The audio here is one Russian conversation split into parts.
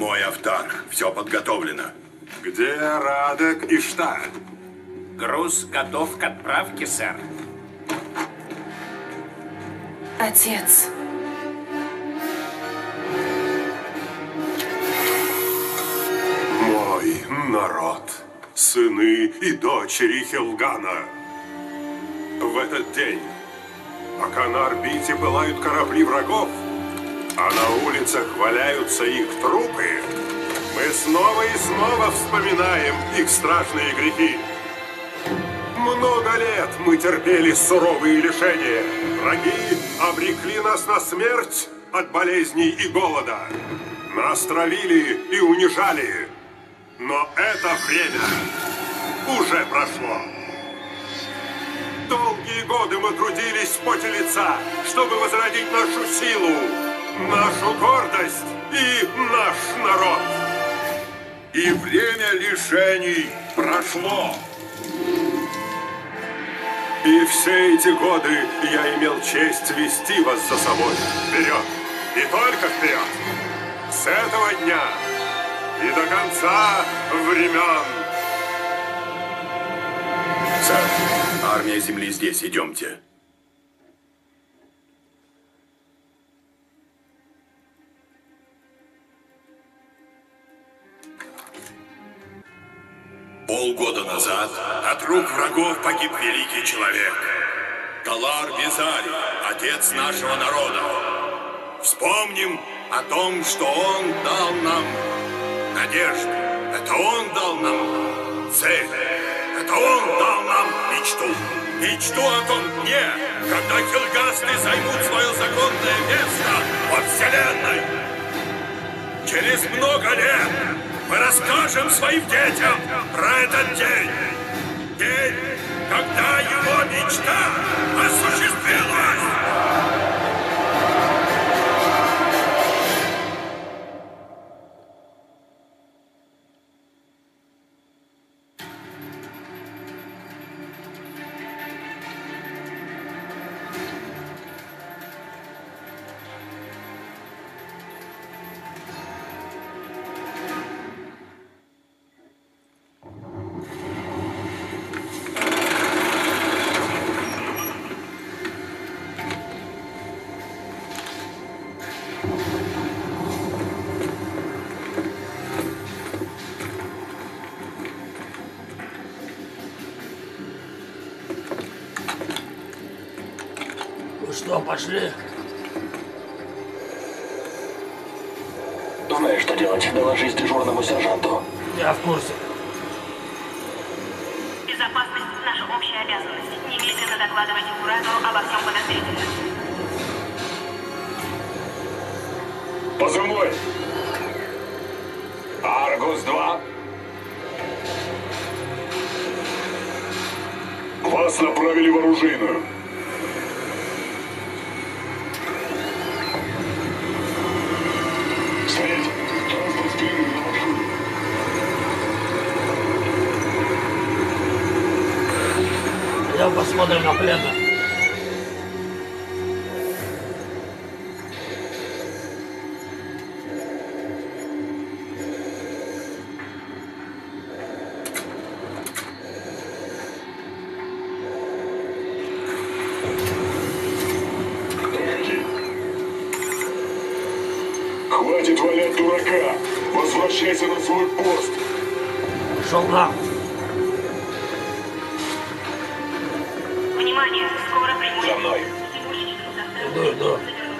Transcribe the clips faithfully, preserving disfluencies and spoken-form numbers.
Мой Автарх. Все подготовлено. Где Радек и штат? Груз готов к отправке, сэр. Отец. Мой народ, сыны и дочери Хелгана. В этот день, пока на орбите пылают корабли врагов, а на улицах валяются их трупы, мы снова и снова вспоминаем их страшные грехи. Много лет мы терпели суровые лишения. Враги обрекли нас на смерть от болезней и голода. Нас травили и унижали. Но это время уже прошло. Долгие годы мы трудились в поте лица, чтобы возродить нашу силу, нашу гордость и наш народ. И время лишений прошло. И все эти годы я имел честь вести вас за собой вперед. И только вперед. С этого дня и до конца времен. Сэр, армия Земли здесь. Идемте. Полгода назад от рук врагов погиб великий человек. Талар Визари, отец нашего народа. Вспомним о том, что он дал нам надежду. Это он дал нам цель. Это он дал нам мечту. Мечту о том дне, когда хелгасты займут свое законное место во Вселенной. Через много лет мы расскажем своим детям про этот день. День, когда его мечта осуществилась. Что, пошли? Знаешь, что делать. Доложись дежурному сержанту. Я в курсе. Безопасность – наша общая обязанность. Немедленно докладывайте Урану обо всем подозрительном. Позывной. Аргус-два. Вас направили в оружейную. Стоять! Транспорт впереди на маршруте. Я посмотрим на пленных. Хватит валять дурака! Возвращайся на свой пост! Шел на. Внимание! Скоро прибудет. За мной! Иду, иду.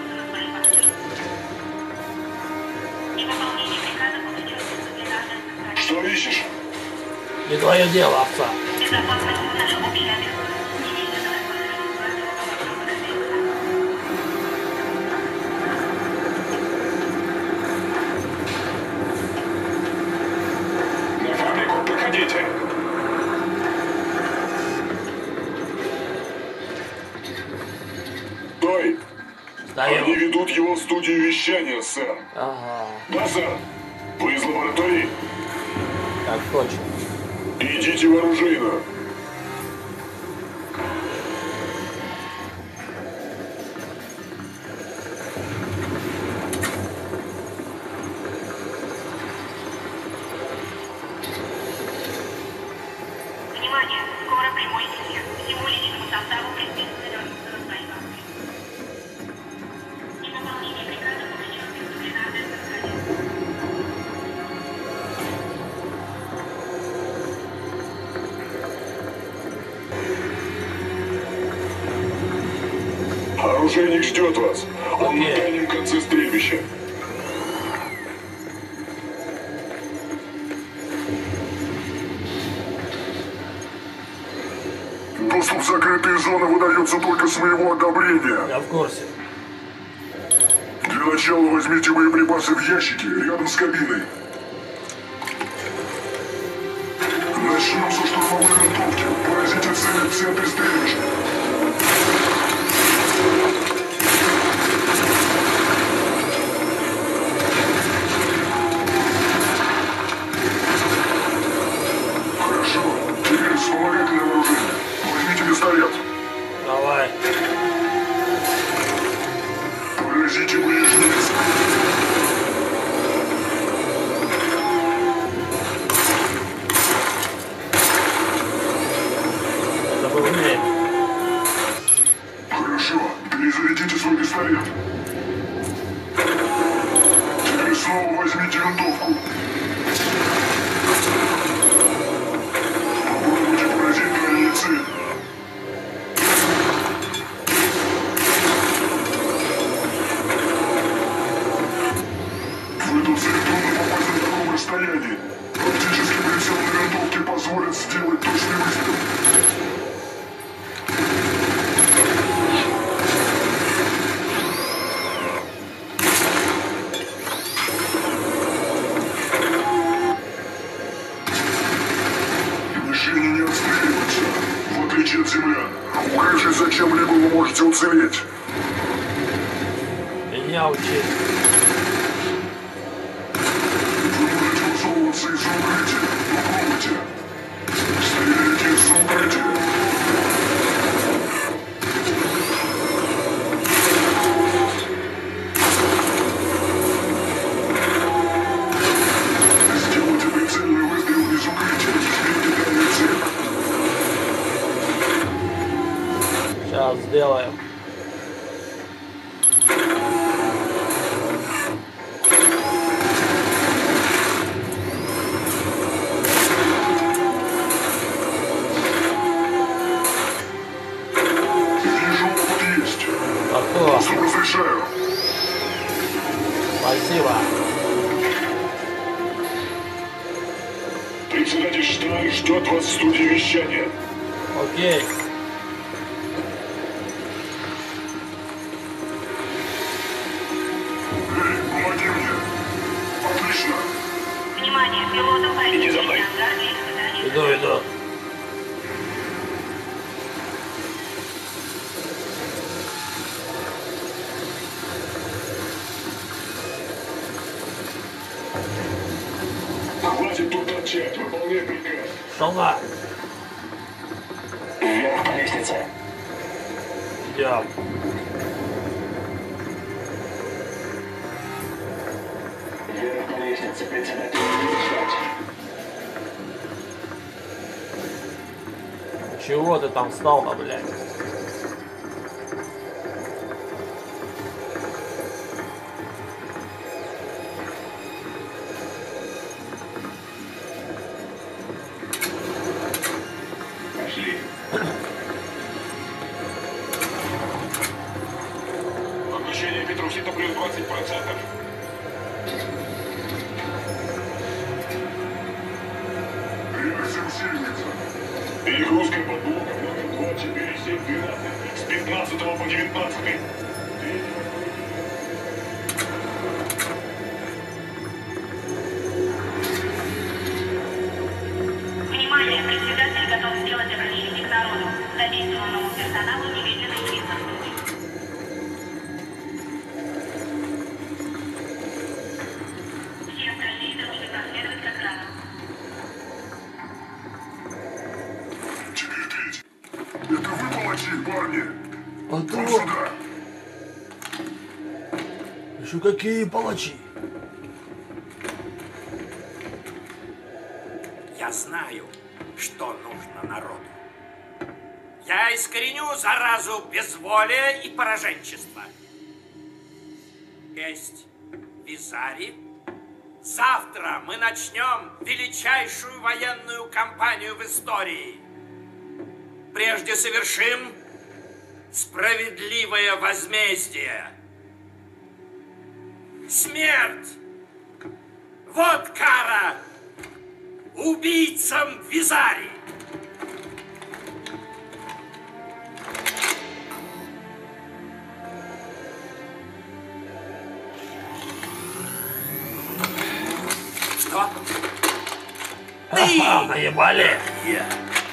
Невыполнение приказа поведется дисциплинарным. Что ищешь? Не твое дело, овца. Безопасность – наша общая обязанность. Немедленно докладывайте Урану обо всем подозрительном. На фабрику проходите! Стой! Они Встаем. ведут его в студию вещания, сэр. Ага, Да, сэр. Вы из лаборатории? так точно. Идите в оружейную. прямой эфир. Всему личному составу предписано вернуться на свои посты. Невыполнение приказа повлечет дисциплинарное наказание. Оружейник ждет вас. Он на Окей. дальнем конце стрельбища. Доступ в закрытые зоны выдается только с моего одобрения. Я в курсе. Для начала возьмите боеприпасы в ящике рядом с кабиной. Начнем со штурмовой винтовки. Поразите цель в центре стрельбища. Хорошо. Теперь вспомогательное вооружение. Возьмите пистолет. Давай. Поразите ближнец. Это был время. Хорошо. Перезарядите свой пистолет. Теперь снова возьмите винтовку. Попробуйте поразить дальние цели. В эту цель трудно попасть на таком расстоянии. Оптический прицел на винтовке позволит сделать точный выстрел. Мишени не отстреливаются. В отличие от землян, укрывшись за чем-либо, вы можете уцелеть. Меня учи. Вы можете высовываться из укрытия. Попробуйте. Стреляйте из укрытия. Сделайте прицельный выстрел из укрытия. Жмите дальнюю цель. Сейчас сделаем. Вижу, опыт есть. Готово. Доступ разрешаю. Спасибо. Председатель Шталь ждет вас в студии вещания. Окей. Эй, помоги мне. Отлично. Внимание, пилотам Иди за мной. произведение ангар для испытания. Иду, иду. Хватит тут торчать. Выполняй приказ. Шална. Вверх по лестнице. Идем. Вверх по лестнице, председатель. Ждать. Чего ты там встал-то, блядь? Пошли. Обращение Петрусита плюс двадцать процентов. Реакция усиливается. Перегрузка подблока номер два четыре семь двенадцать с пятнадцатого по девятнадцатый. Внимание, председатель готов сделать обращение к народу. Задействованному персоналу немедленно явиться в студию. Все остальные должны проследовать как ранее. Теперь третий. Это вы палачи, парни. А Вам то сюда. еще какие палачи? Я знаю, что нужно народу. Я искореню заразу безволия и пораженчества. Есть Визари. Завтра мы начнем величайшую военную кампанию в истории. Прежде совершим справедливое возмездие. Смерть! Вот кара убийцам Визари! Что? Ты! Наебали! Я.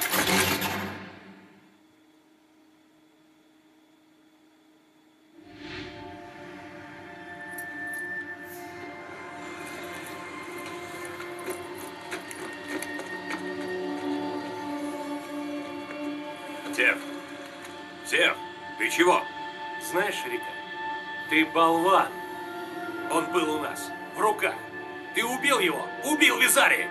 Сев, Сев, ты чего? Знаешь, Рика, ты болван. Он был у нас, в руках. Ты убил его, убил Визари.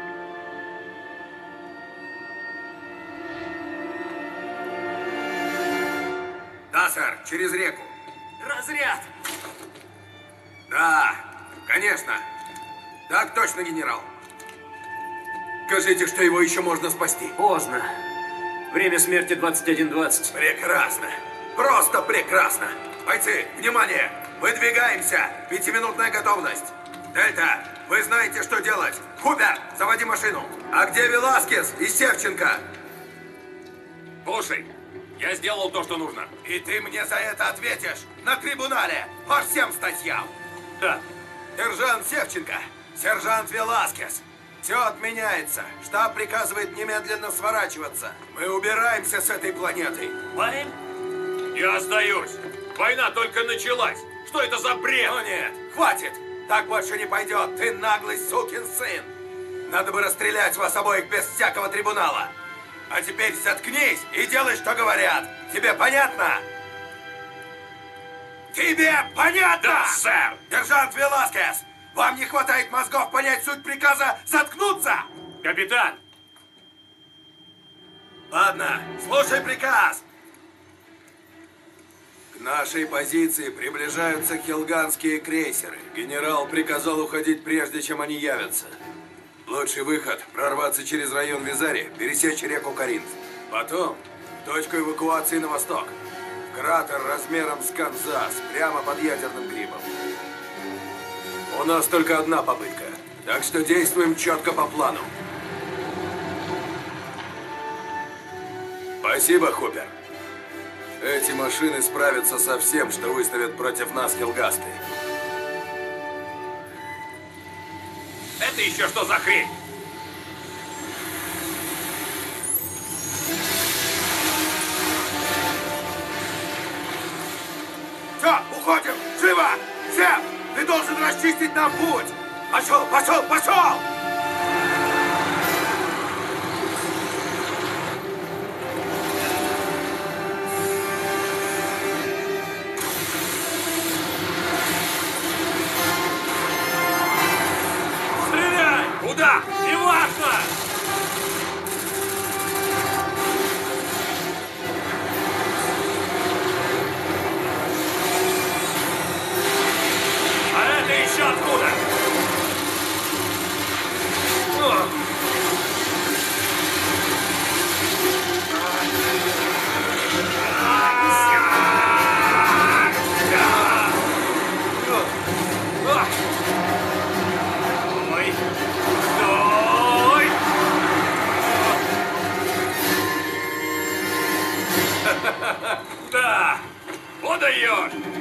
Да, сэр, через реку. Разряд. Да, конечно. Так точно, генерал. Скажите, что его еще можно спасти. Поздно. Время смерти двадцать один двадцать. Прекрасно. Просто прекрасно. Бойцы, внимание! Выдвигаемся. Пятиминутная готовность. Дельта, вы знаете, что делать. Хупер, заводи машину. А где Веласкес и Севченко? Слушай, я сделал то, что нужно. И ты мне за это ответишь на трибунале по всем статьям. Да. Сержант Севченко, сержант Веласкес. Все отменяется. Штаб приказывает немедленно сворачиваться. Мы убираемся с этой планеты. Валим? Я сдаюсь. Война только началась. Что это за бред? Ну нет, хватит. Так больше не пойдет. Ты наглый сукин сын. Надо бы расстрелять вас обоих без всякого трибунала. А теперь заткнись и делай, что говорят. Тебе понятно? Тебе понятно? Да, сэр. Сержант Веласкес, вам не хватает мозгов понять суть приказа заткнуться? Капитан. Ладно, слушай приказ. К нашей позиции приближаются хилганские крейсеры. Генерал приказал уходить, прежде чем они явятся. Лучший выход – прорваться через район Визари, пересечь реку Каринф. Потом в точку эвакуации на восток. В кратер размером с Канзас, прямо под ядерным грибом. У нас только одна попытка, так что действуем четко по плану. Спасибо, Хупер. Эти машины справятся со всем, что выставят против нас хилгасты. Это еще что за хрень? Все, уходим! Живо! Все! Ты должен расчистить нам путь! Пошел, пошел, пошел! Стреляй! Куда? Неважно! А это еще откуда? О! Ой! Стой! Да! Вот даешь!